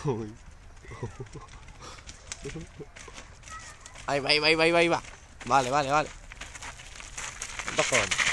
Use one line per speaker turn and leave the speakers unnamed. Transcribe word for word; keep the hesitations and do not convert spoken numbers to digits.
Ahí va, ahí va, ahí va, ahí va. Vale, vale, vale. Dos cojones.